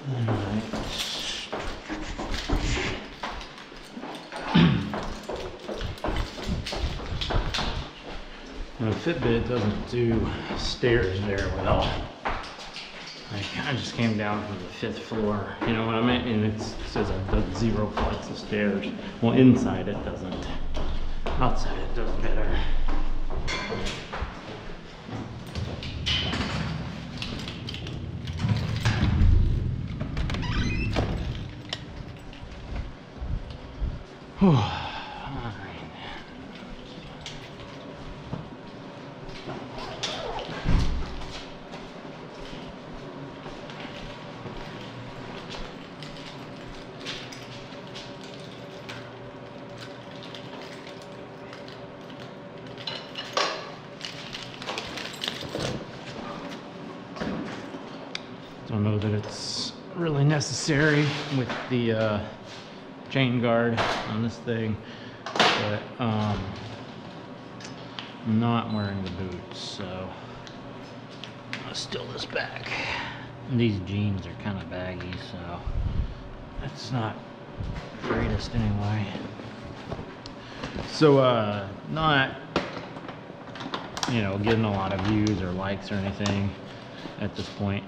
The Fitbit doesn't do stairs very well. I just came down from the 5th floor, you know what I mean? And it says I've done 0 flights of stairs. Well, inside it doesn't. Outside it does better. Whew. Don't know that it's really necessary with the chain guard on this thing, but I'm not wearing the boots, so I'm gonna steal this back. And these jeans are kind of baggy, so that's not the greatest anyway. So not, you know, getting a lot of views or likes or anything at this point.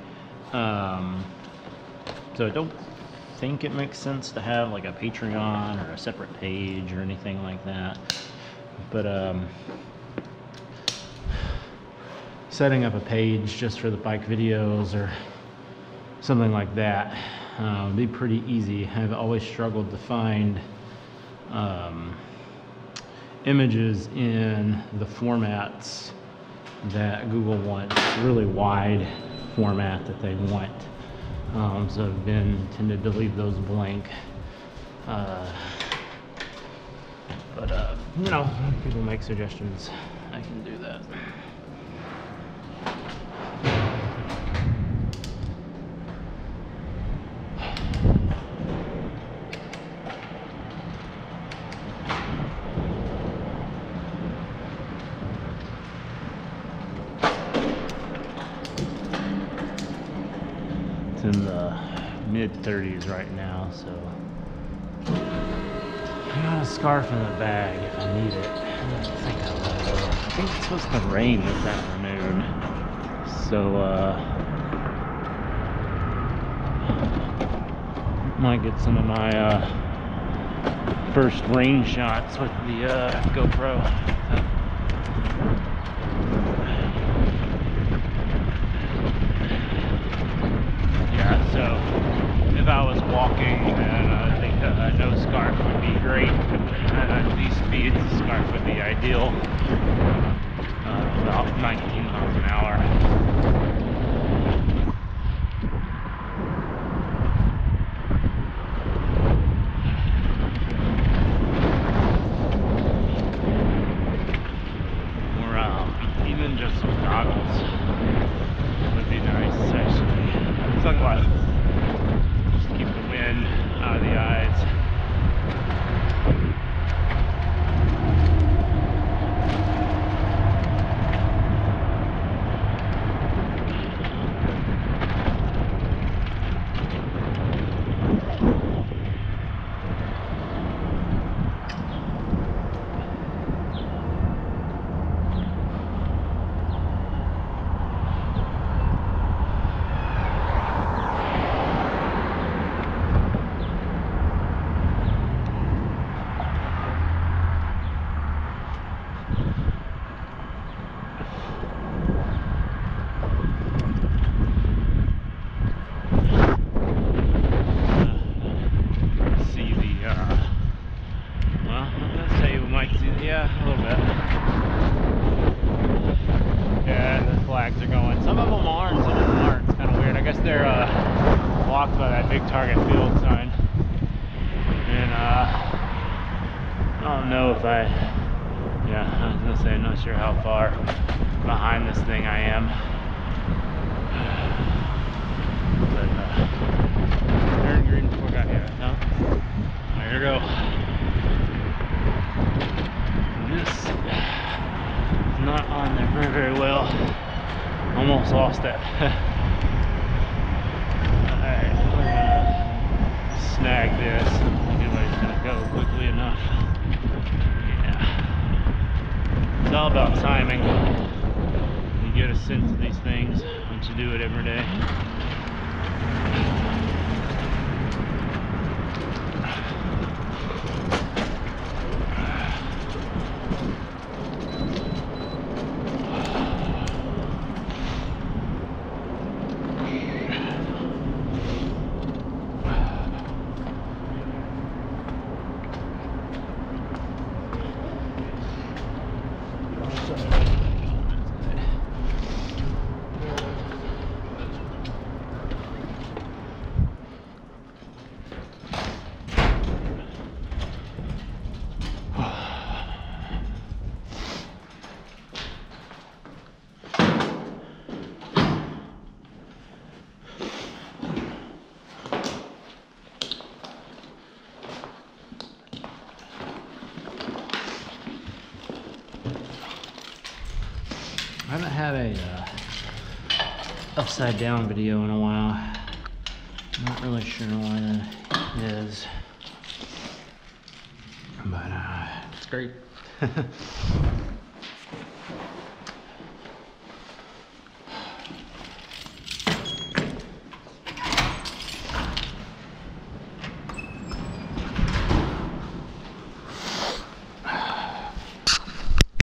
So I don't think it makes sense to have like a Patreon or a separate page or anything like that. But setting up a page just for the bike videos or something like that would be pretty easy. I've always struggled to find images in the formats that Google wants, really wide format that they want. So I've been tended to leave those blank. You know, when people make suggestions, I can do that. In the mid-30s right now, so I got a scarf in the bag if I need it. I think it's supposed to rain this afternoon, so might get some of my first rain shots with the GoPro. So if I was walking, then I think no scarf would be great. At these speeds, the scarf would be ideal. About 19 miles an hour. Or even just some goggles would be nice, actually. Sunglasses. Just keep the wind out of the eyes. Yeah, a little bit. Yeah, the flags are going. Some of them are and some of them aren't. It's kind of weird. I guess they're blocked by that big Target Field sign. And I don't know if I was gonna say, I'm not sure how far behind this thing I am. But turn green before I got here. No? There you go. This is not on there very well. Almost lost it. Alright, snag this. I don't think anybody's gonna go quickly enough. Yeah. It's all about timing. You get a sense of these things once you do it every day. I haven't had a upside down video in a while. I'm not really sure why that is, but it's great.